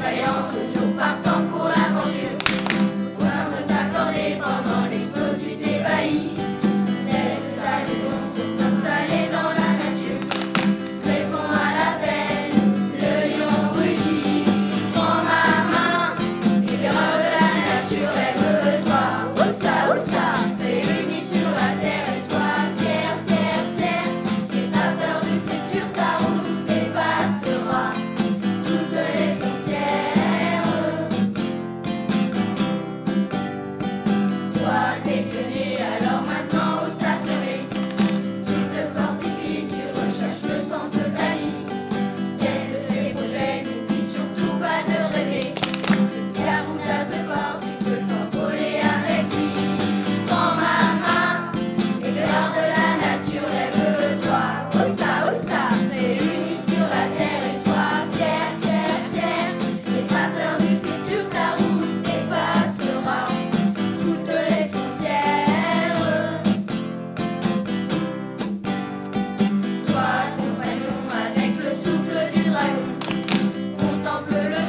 vaillant, toujours partant pour l'aventure. Au sein de t'accorder pendant l'expo, tu t'ébahis. Laisse ta maison pour t'installer dans la nature. Réponds à l'appel, le lion rugit. Prends ma main, éclaireur de la nature, lève-toi. Ossa, réunis sur la terre et sois fier, fier, fier. Et ta peur du futur, ta route dépassera toutes les frontières. Toi, t'es pionnier, alors maintenant ose t'affirmer. Tu te fortifies, tu recherches le sens de ta vie. Teste les projets, n'oublie surtout pas de rêver. La route à deux bords, tu peux t'envoler avec lui. Prends ma main, éclaireur de la nature, lève-toi. Ossa, réunis sur la terre et sois fier, fier, fier. N'aie pas peur du futur, ta route dépassera toutes les frontières. Toi, compagnon, avec le souffle du dragon, contemple le